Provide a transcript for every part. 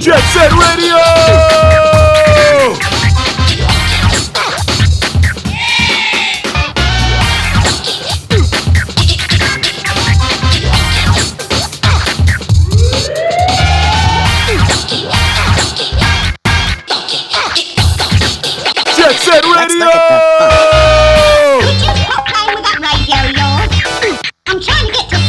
Jet Set Radio! Jet Set Radio! Would you stop playing with that radio of yours? I'm trying to get to...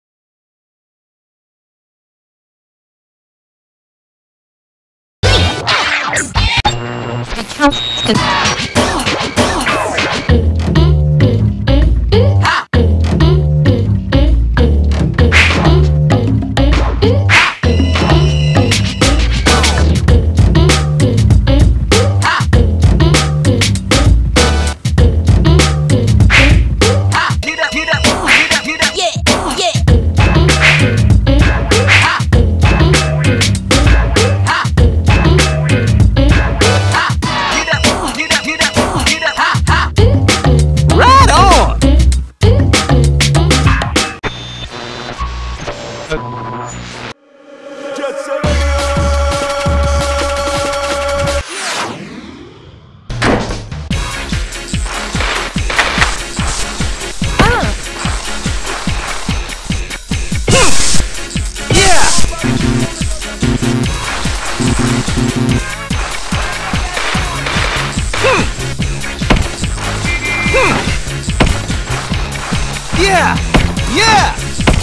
Yeah! Yeah!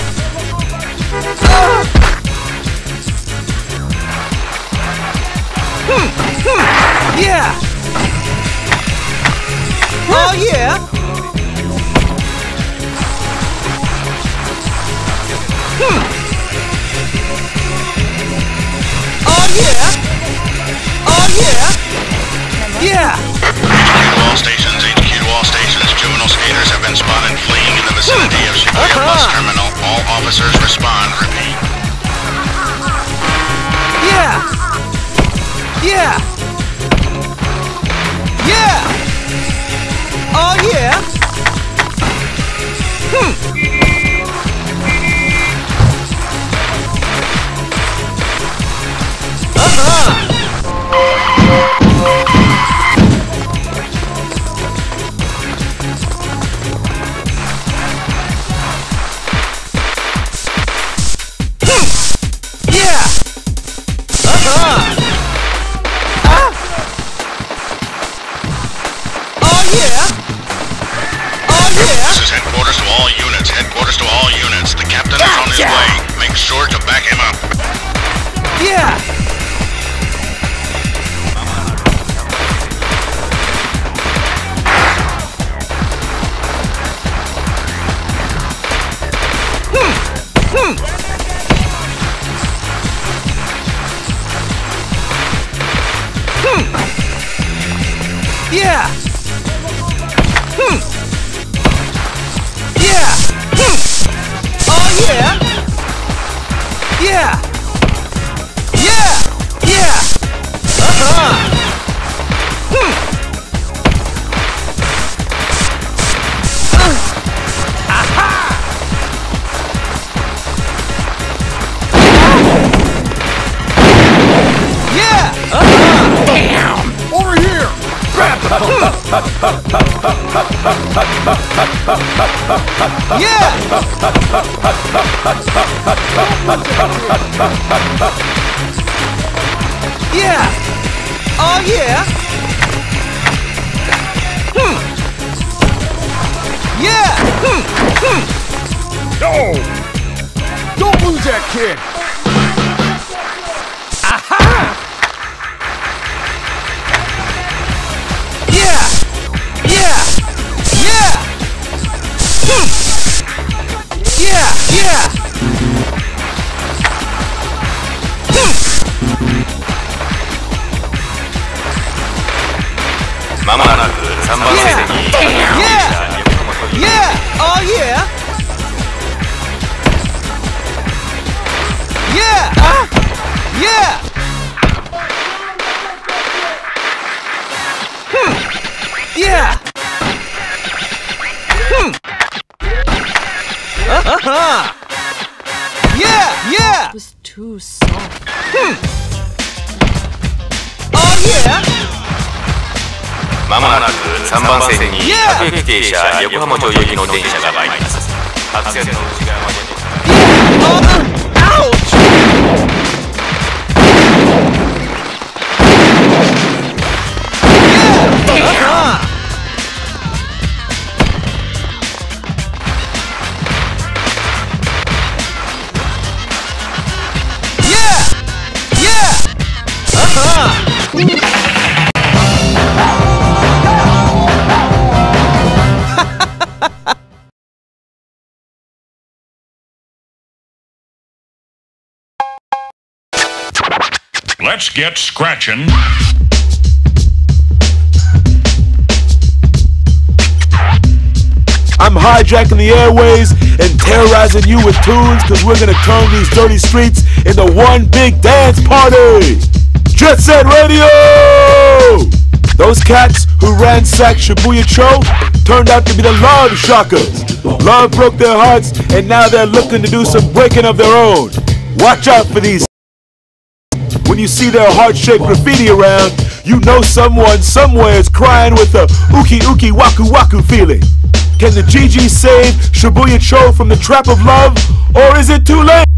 Yeah! Oh yeah! Oh yeah! Oh yeah! Yeah! HQ to all stations, HQ to all stations. Juvenile skaters have been spotted fleeing in the vicinity of Shibuya Bus Terminal. All officers respond. Repeat. Yeah! Yeah! Yeah! Oh yeah! This is headquarters to all units. Headquarters to all units. The captain is on his way. Make sure to back him up. Yeah! Yeah! Yeah! Oh yeah! Yeah! Yeah! Yeah! Yeah! Damn! Over here! Grab the phone! Yeah! Yeah! Oh yeah! Yeah! No! Don't lose that kid! Aha! Yeah! Yeah! Yeah! Yeah! Yeah! Yeah! Yeah! Oh yeah! Yeah! Yeah! Yeah! Yeah! Yeah! It was too soft. まもなく3番線に各駅停車横浜町行きの電車が参ります。白線の内側まで。 Let's get scratching. I'm hijacking the airways and terrorizing you with tunes, cause we're gonna turn these dirty streets into one big dance party! Jet Set Radio! Those cats who ransacked Shibuya Cho turned out to be the Love Shockers. Love broke their hearts and now they're looking to do some breaking of their own. Watch out for these. When you see their heart-shaped graffiti around, you know someone somewhere is crying with a uki uki waku waku feeling. Can the GG save Shibuya Cho from the trap of love, or is it too late?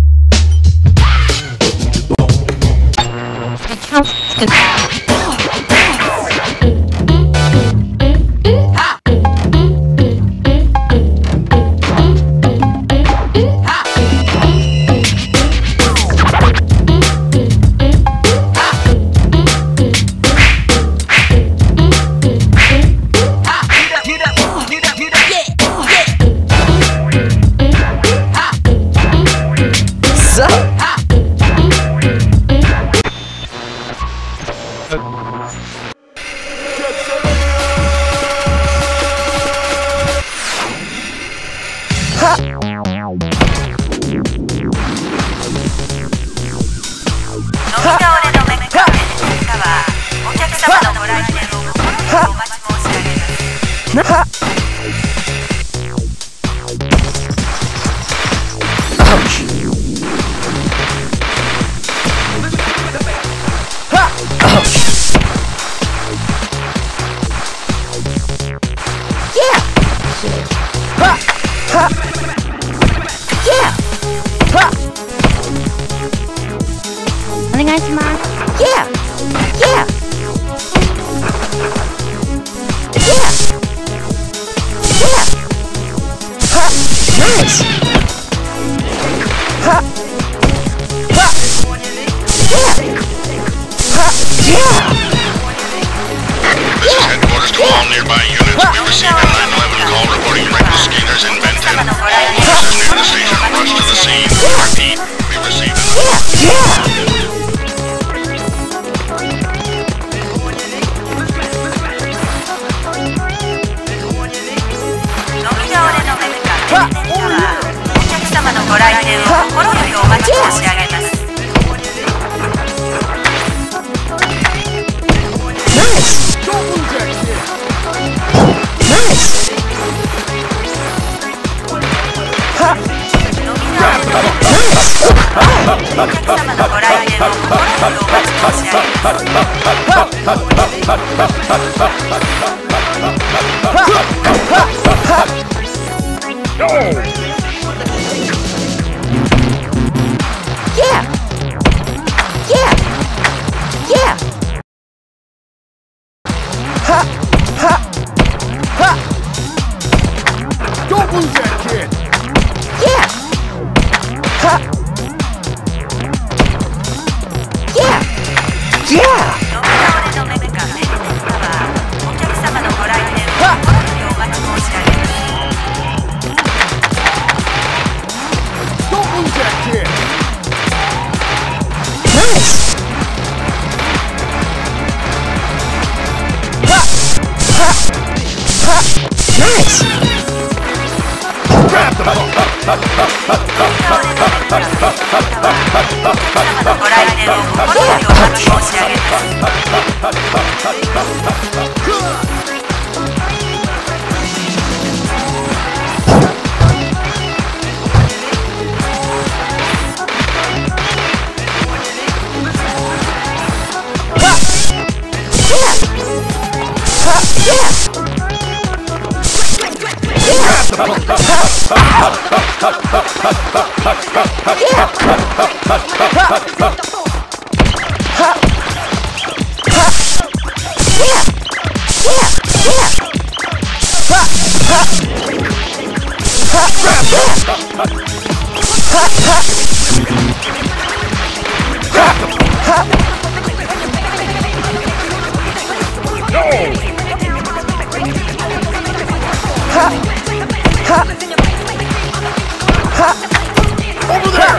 Over there!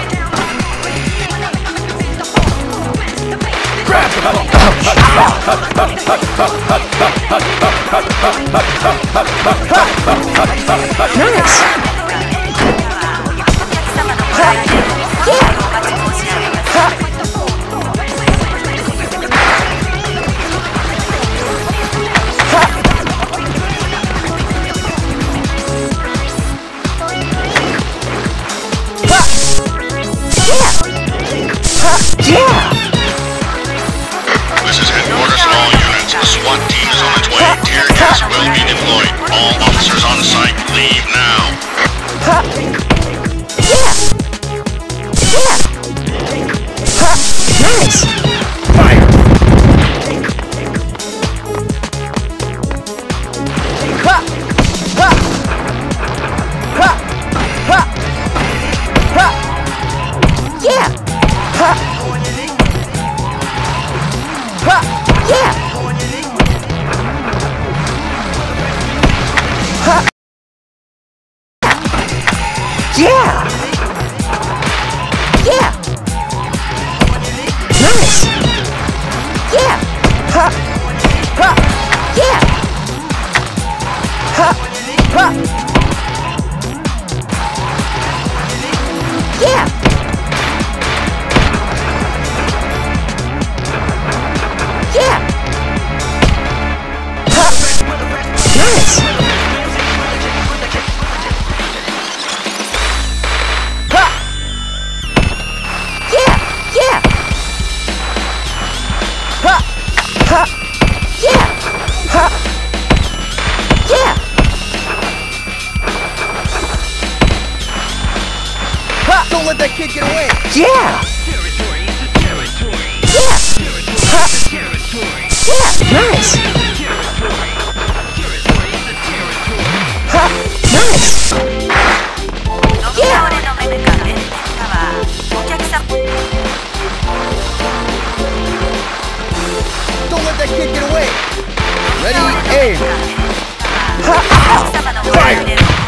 Grab This is headquarters to all units. The SWAT team is on its way. Tear gas will be deployed. All officers on site, leave now. Nice! fire! Don't let that kid get away! Yeah! Nice! Don't let that kid get away! Ready, aim! Fire!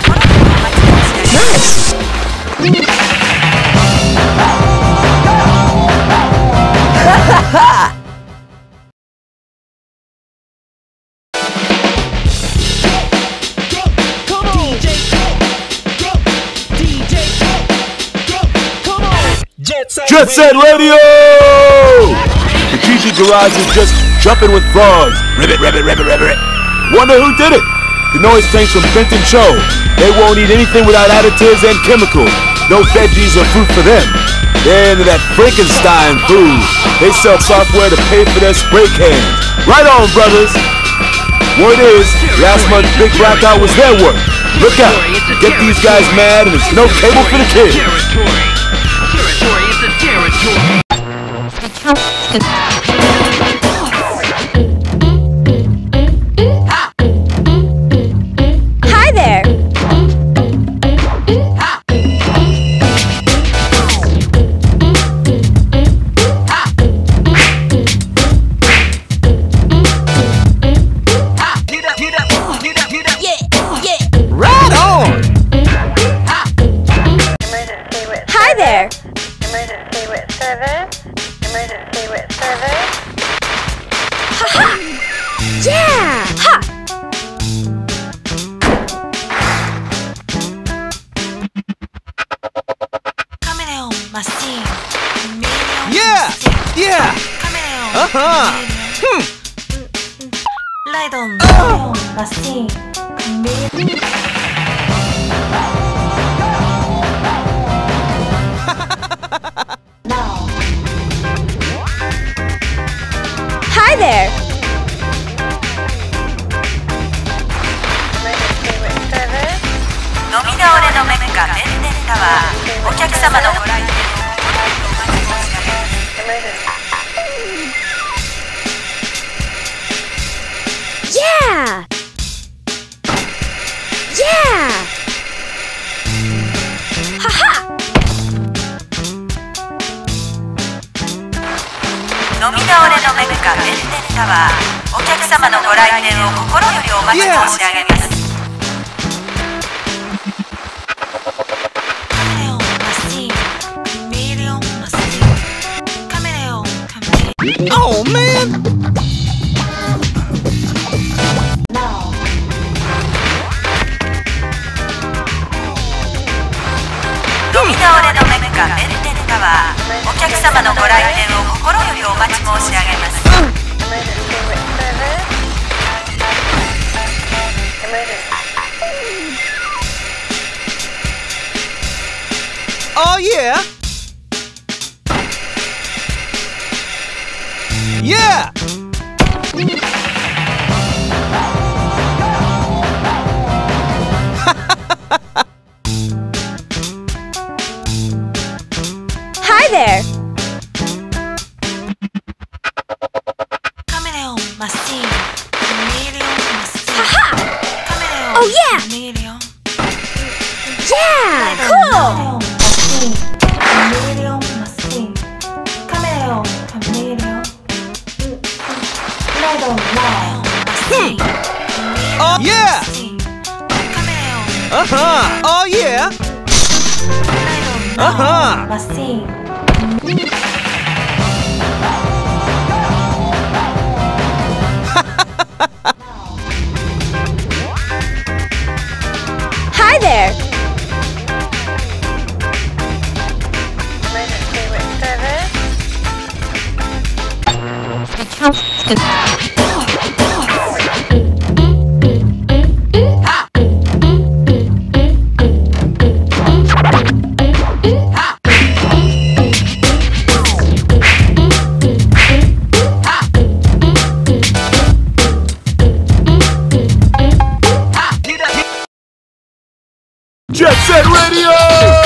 Jet Set Radio! The GG Garage is just jumping with frogs. Ribbit, ribbit, ribbit, ribbit. Wonder who did it? The noise tanks from Benton Cho. They won't eat anything without additives and chemicals. No veggies or fruit for them. They're into that Frankenstein food. They sell software to pay for their spray cans. Right on, brothers. Word is, last month's big blackout was their work. Look out. Get these guys mad and there's no cable for the kids. Hi there! Right on! Hi there! Emergency with service. Emergency with service. Ha-ha! Yeah! Ha! Yeah! Yeah! Uh-huh! Hi there! Emergency with service. お客様のご来店 Yeah! Yeah! Haha! 飲み倒れのメッカベルテルタワー、お客様のご来店を心よりお待ち申し上げます。 Oh man! 飲み倒れのメッカベルテルタワー、お客様のご来店を心よりお待ち申し上げます。 Oh yeah! Yeah! Hi there! カメレオンマスティン、ミリオンマスティン。 Haha! カメレオン Oh yeah! ミリオン。 Yeah! Cool! ミリオンマスティン。カメレオンカメレオン。レドンラオンマスティン。 Oh yeah! カメレオン。 Uh-huh! Oh yeah! レドンラオンマスティン。 Hi there! Emergency with service. Jet Set Radio!